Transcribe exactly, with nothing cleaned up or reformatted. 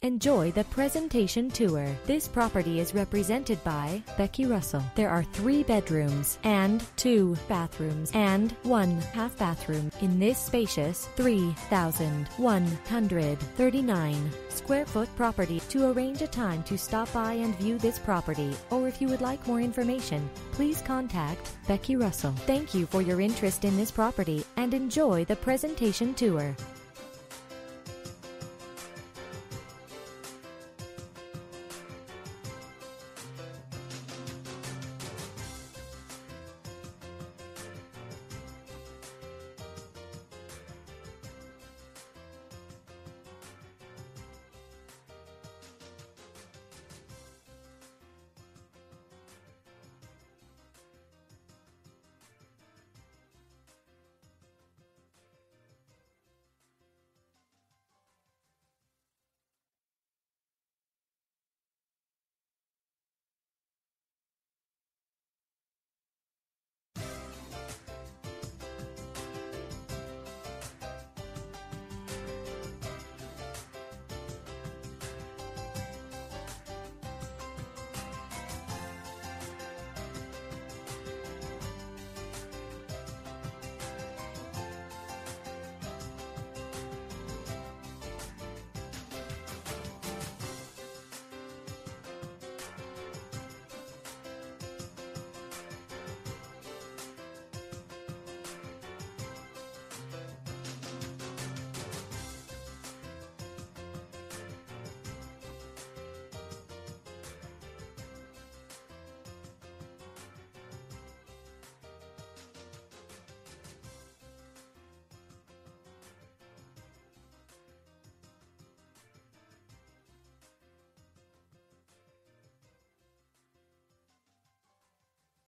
Enjoy the presentation tour. This property is represented by Becky Russell. There are three bedrooms and two bathrooms and one half bathroom in this spacious three thousand one hundred thirty-nine square foot property. To arrange a time to stop by and view this property, or if you would like more information, please contact Becky Russell. Thank you for your interest in this property and enjoy the presentation tour.